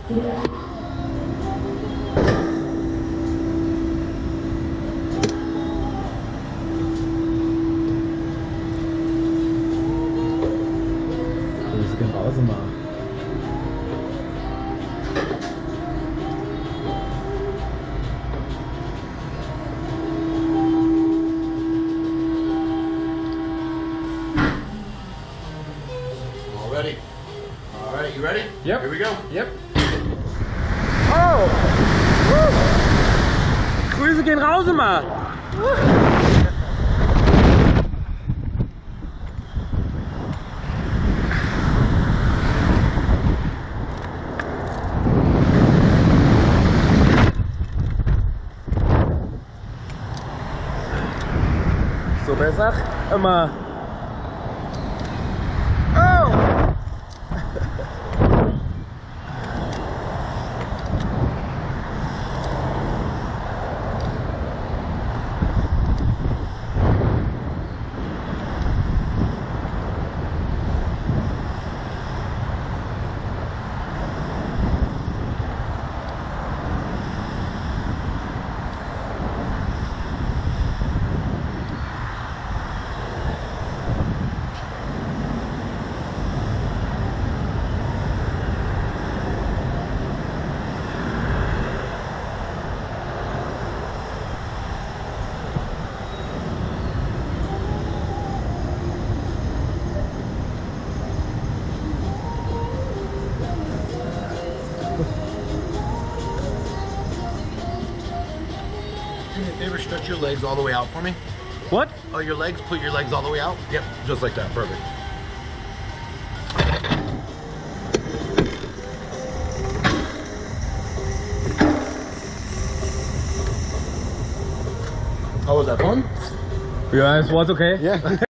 Grüße gehen raus immer. Ready? All right, you ready? Yep. Here we go. Yep. Oh! Woo. Grüße gehen raus immer! So besser? Immer. Do me a favor, stretch your legs all the way out for me. What? Oh, your legs, put your legs all the way out. Yep, just like that, perfect. How was that fun? Yeah, it was okay. Yeah.